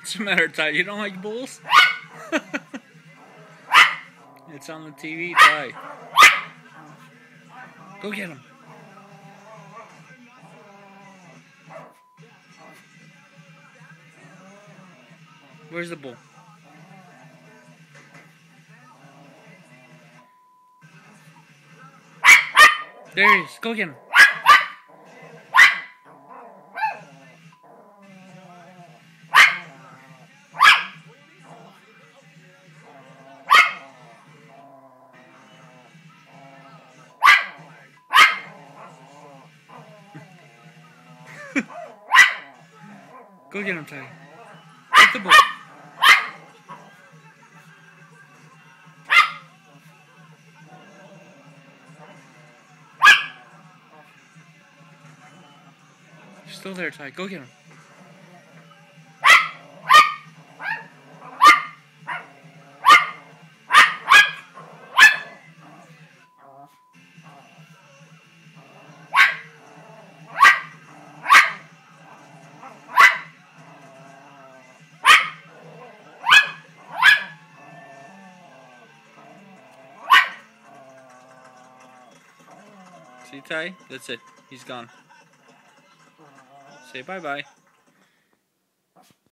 What's the matter, Ty? You don't like bulls? It's on the TV, Ty. Go get him. Where's the bull? There he is. Go get him. Go get him, Ty. Get the bull. You're still there, Ty. Go get him. See, Ty? That's it. He's gone. Say bye-bye.